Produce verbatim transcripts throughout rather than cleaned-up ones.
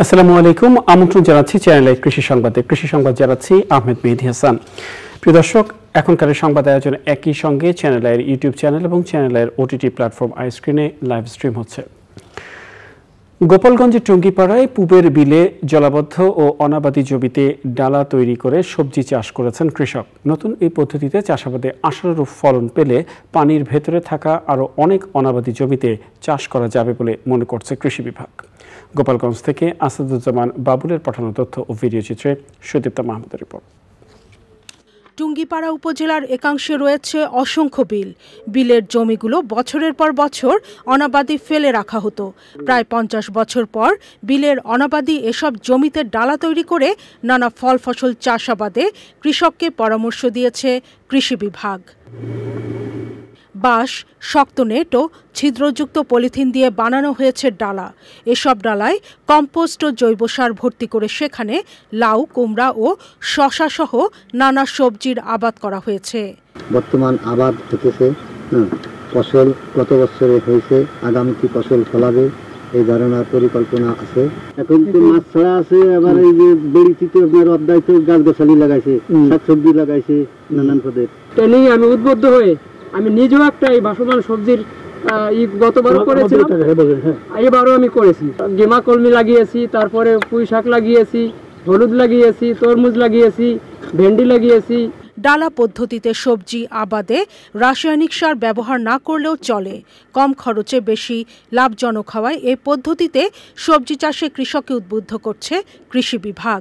আসসালামু আলাইকুম, আমন্ত্রণ জানাচ্ছি চ্যানেলে কৃষি সংবাদে। কৃষি সংবাদ জানাচ্ছি আহমেদ মেহেদী হাসান। প্রিয় দর্শক, এখনকার সংবাদ আয়োজন একই সঙ্গে চ্যানেলের ইউটিউব চ্যানেল এবং চ্যানেলের ওটিটি প্ল্যাটফর্ম আই স্ক্রিনে লাইভ স্ট্রিম হচ্ছে। গোপালগঞ্জের টঙ্গীপাড়ায় পুবের বিলে জলাবদ্ধ ও অনাবাদি জমিতে ডালা তৈরি করে সবজি চাষ করেছেন কৃষক। নতুন এই পদ্ধতিতে চাষাবাদে আশানুরূপ ফলন পেলে পানির ভেতরে থাকা আরও অনেক অনাবাদি জমিতে চাষ করা যাবে বলে মনে করছে কৃষি বিভাগ। গোপালগঞ্জ থেকে আসাদুজ্জামান বাবুলের পাঠানো তথ্য ও ভিডিও চিত্রে সুদীপ্তা মাহমুদের রিপোর্ট। টুঙ্গিপাড়া উপজেলার একাংশে রয়েছে অসংখ্য বিল। বিলের জমিগুলো বছরের পর বছর অনাবাদি ফেলে রাখা হতো। প্রায় পঞ্চাশ বছর পর বিলের অনাবাদি এসব জমিতে ডালা তৈরি করে নানা ফল ফসল চাষাবাদে কৃষককে পরামর্শ দিয়েছে কৃষি বিভাগ। বাঁশ, শক্ত নেট ও ছিদ্রযুক্ত পলিথিন দিয়ে বানানো হয়েছে ডালা। এসব ডালায় কম্পোস্ট ও জৈব সার ভর্তি করে সেখানে লাউ, কুমড়া ও শশা সহ নানা সবজির আবাদ করা হয়েছে। বর্তমান আবাদ হতেছে, ফসল গত বছরে হয়েছে, আগামী কি ফসল ফলাবে এই ধরনের পরিকল্পনা আছে। এখন তো মাছ ছাড়া আছে, আবার এই যে বেড়িতে আপনার অধ্যায় তো গাছ গাছালি লাগাইছে, শাকসবজি লাগাইছে নানান পদের। ট্রেনিং আমি উদ্বুদ্ধ হয়ে আমি নিজেও একটা এই ভাসমান সবজির গতবারও করেছিলাম, এবারও আমি করেছি। গেমা কলমি লাগিয়েছি, তারপরে পুঁই শাক লাগিয়েছি, হলুদ লাগিয়েছি, তরমুজ লাগিয়েছি, ভেন্ডি লাগিয়েছি। ডালা পদ্ধতিতে সবজি আবাদে রাসায়নিক সার ব্যবহার না করলেও চলে। কম খরচে বেশি লাভজনক হওয়ায় এই পদ্ধতিতে সবজি চাষে কৃষককে উদ্বুদ্ধ করছে কৃষি বিভাগ।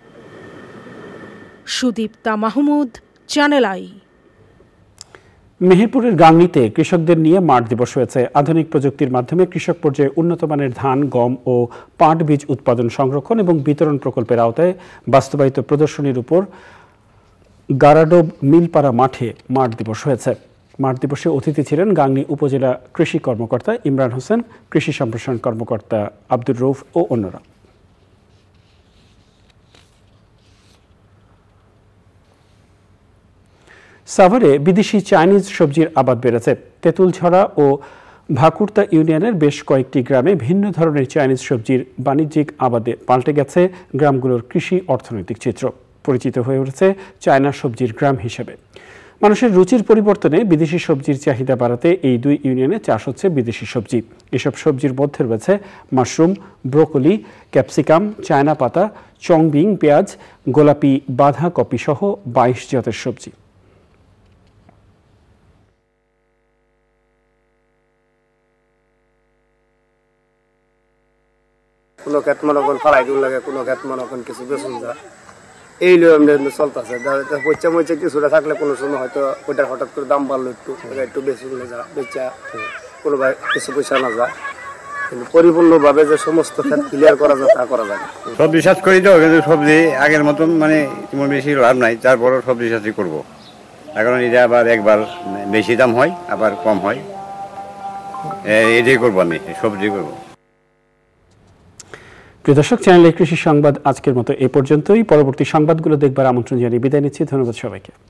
Sudipta Mahmud, channel I. মেহেরপুরের গাংনীতে কৃষকদের নিয়ে মাঠ দিবস হয়েছে। আধুনিক প্রযুক্তির মাধ্যমে কৃষক পর্যায়ে উন্নত মানের ধান, গম ও পাট বীজ উৎপাদন, সংরক্ষণ এবং বিতরণ প্রকল্পের আওতায় বাস্তবায়িত প্রদর্শনীর উপর গারাডোব মিলপাড়া মাঠে মাঠ দিবস হয়েছে। মাঠ দিবসে অতিথি ছিলেন গাংনী উপজেলা কৃষি কর্মকর্তা ইমরান হোসেন, কৃষি সম্প্রসারণ কর্মকর্তা আব্দুর রৌফ ও অন্যরা। সাভারে বিদেশি চাইনিজ সবজির আবাদ বেড়েছে। তেঁতুলঝরা ও ভাকুরতা ইউনিয়নের বেশ কয়েকটি গ্রামে ভিন্ন ধরনের চাইনিজ সবজির বাণিজ্যিক আবাদে পাল্টে গেছে গ্রামগুলোর কৃষি অর্থনৈতিক চিত্র। পরিচিত হয়ে উঠেছে চায়না সবজির গ্রাম হিসেবে। মানুষের রুচির পরিবর্তনে বিদেশি সবজির চাহিদা বাড়াতে এই দুই ইউনিয়নে চাষ হচ্ছে বিদেশি সবজি। এসব সবজির মধ্যে রয়েছে মাশরুম, ব্রোকলি, ক্যাপসিকাম, চায়না পাতা, চংবিং, পেঁয়াজ, গোলাপি বাঁধাকপি সহ বাইশ জাতের সবজি। কোনো ক্ষেত মনে করেন ফালাই দিন লাগে, কোনো ক্ষেত মনে করেন কিছু বেসন যা, এই লোক এমনি চলতেছে। পয়সা মইচা কিছুটা থাকলে কোনো সময় হয়তো ওইটার হঠাৎ করে দাম বাড়লো, একটু একটু বেশি হলে যা বেচা কোনো কিছু পয়সা না যায়, কিন্তু পরিপূর্ণভাবে যে সমস্ত ক্ষেত ক্লিয়ার করা যায় তা করা যায়। সবজি চাষ করি তো, কিন্তু সবজি আগের মতন মানে তেমন বেশি লাভ নাই, তারপরও সবজি চাষই করবো। এখন এটা আবার একবার বেশি দাম হয়, আবার কম হয়, এটাই করবো, আমি সবজি করবো। প্রিয় দর্শক, চ্যানেলে কৃষি সংবাদ আজকের মতো এই পর্যন্তই। পরবর্তী সংবাদগুলো দেখবার আমন্ত্রণ জানিয়ে বিদায় নিচ্ছি। ধন্যবাদ সবাইকে।